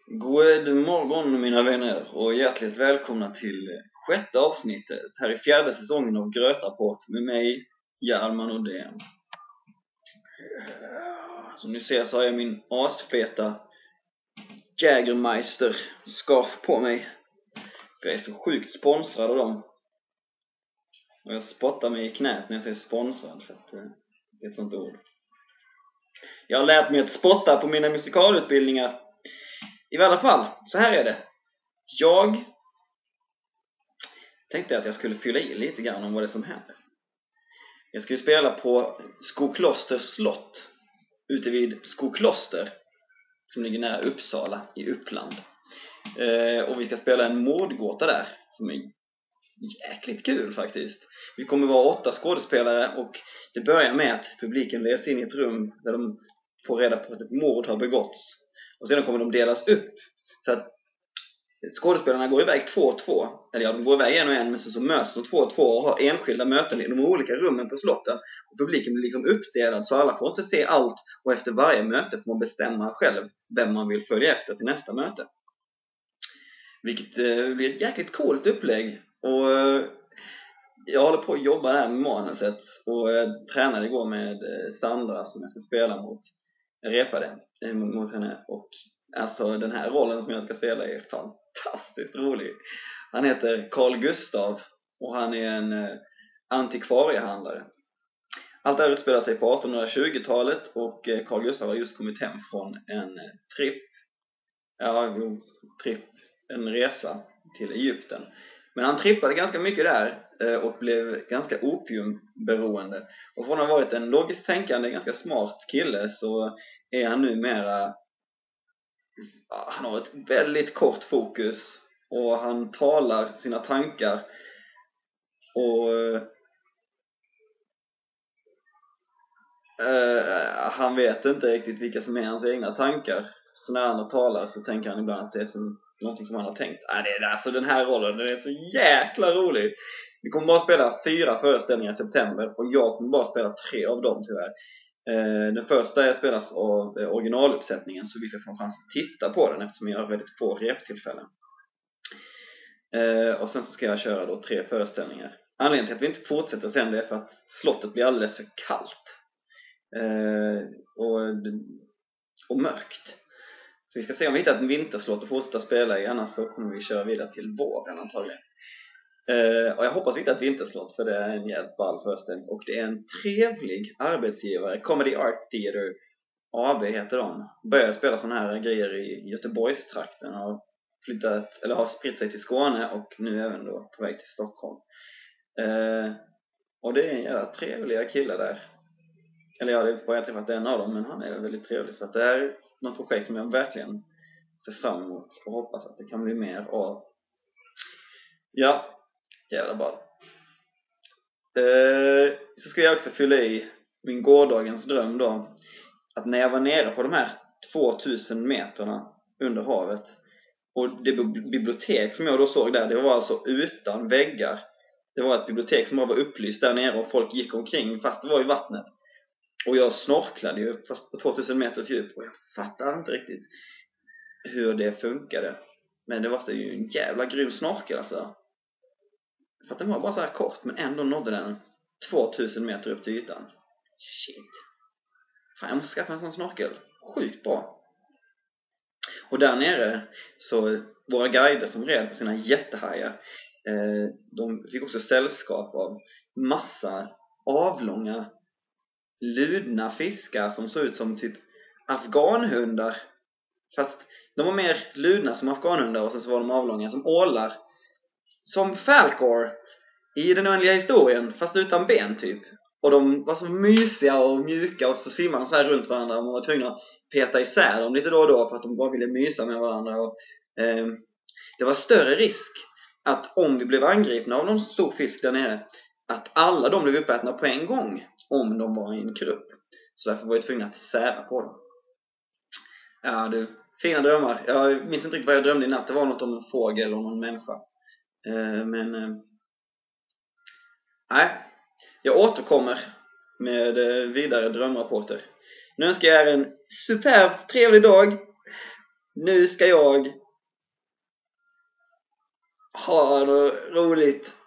God morgon mina vänner och hjärtligt välkomna till 6:e avsnittet här i 4:e säsongen av Grötrapport med mig, Hjalmar Nordén. Som ni ser så har jag min asfeta Jägermeister scarf på mig. Jag är så sjukt sponsrad av dem. Och jag spottar mig i knät när jag säger sponsrad för att det är ett sånt ord. Jag har lärt mig att spotta på mina musikalutbildningar. I alla fall, så här är det. Jag tänkte att jag skulle fylla i lite grann om vad det är som händer. Jag ska ju spela på Skoklosters slott ute vid Skokloster som ligger nära Uppsala i Uppland. Och vi ska spela en mordgåta där som är jäkligt kul faktiskt. Vi kommer vara 8 skådespelare och det börjar med att publiken leds in i ett rum där de får reda på att ett mord har begåtts. Och sedan kommer de delas upp så att skådespelarna går iväg 2 och 2. Eller ja, de går iväg 1 och 1, men så möts de 2 och 2 och har enskilda möten i de olika rummen på slotten. Och publiken blir liksom uppdelad så alla får inte se allt. Och efter varje möte får man bestämma själv vem man vill följa efter till nästa möte. Vilket blir ett jäkligt coolt upplägg. Och jag håller på att jobba där med manuset. Och jag tränade igår med Sandra som jag ska spela mot. Jag repade mot henne. Och alltså den här rollen som jag ska spela är fantastiskt rolig. Han heter Carl Gustav och han är en antikvariehandlare. Allt det här utspelar sig på 1820-talet och Carl Gustav har just kommit hem från en en resa till Egypten. Men han trippade ganska mycket där och blev ganska opiumberoende. Och från att ha varit en logiskt tänkande, ganska smart kille så är han numera... Han har ett väldigt kort fokus och han talar sina tankar och han vet inte riktigt vilka som är hans egna tankar. Så när han talar så tänker han ibland att det är som någonting som han har tänkt. Alltså den här rollen, den är så jäkla rolig. Vi kommer bara spela 4 föreställningar i september och jag kommer bara spela 3 av dem tyvärr. Den första spelas av originaluppsättningen så vi ska få en chans att titta på den eftersom jag har väldigt få reptillfällen. Och sen så ska jag köra då 3 föreställningar. Anledningen till att vi inte fortsätter sen det är för att slottet blir alldeles för kallt och mörkt. Så vi ska se om vi hittar en vinterslott och fortsätta spela i, annars så kommer vi köra vidare till våren antagligen. Och jag hoppas inte att vinterslott för det är en jävligt ball föreställning. Och det är en trevlig arbetsgivare, Comedy Art Theater AB heter de. Börjar spela såna här grejer i Göteborgstrakten och flyttat, eller har spritt sig till Skåne och nu även då på väg till Stockholm. Och det är en jävla trevliga killar där. Eller ja, det är bara jag träffat en av dem, men han är väldigt trevlig. Så att det är något projekt som jag verkligen ser fram emot och hoppas att det kan bli mer av. Ja, jävla ball. Så ska jag också fylla i min gårdagens dröm då. Att när jag var nere på de här 2000 meterna under havet och det bibliotek som jag då såg där, det var alltså utan väggar. Det var ett bibliotek som bara var upplyst där nere och folk gick omkring fast det var i vattnet. Och jag snorklade ju fast på 2000 meters djup och jag fattar inte riktigt hur det funkade. Men det var ju en jävla grym snorkel alltså. För att den var bara så här kort men ändå nådde den 2000 meter upp till ytan. Shit. Fan, jag måste skaffa en sån snorkel. Sjukt bra. Och där nere så våra guider som red på sina jättehajar, de fick också sällskap av massa avlånga ludna fiskar som såg ut som typ afghanhundar. Fast de var mer ludna som afghanhundar och sen så var de avlånga som ålar. Som Falkor i Den oändliga historien fast utan ben typ. Och de var så mysiga och mjuka och så simmade de så här runt varandra och man var tvungna att peta isär dem lite då och då för att de bara ville mysa med varandra. Och, det var större risk att om vi blev angripna av någon stor fisk där nere att alla de blev uppätna på en gång om de var i en grupp. Så därför var jag tvungen att sära på dem. Ja du, fina drömmar. Jag minns inte riktigt vad jag drömde i natt. Det var något om en fågel eller någon människa. Nej, jag återkommer med vidare drömrapporter. Nu önskar jag er en superb trevlig dag. Nu ska jag ha något roligt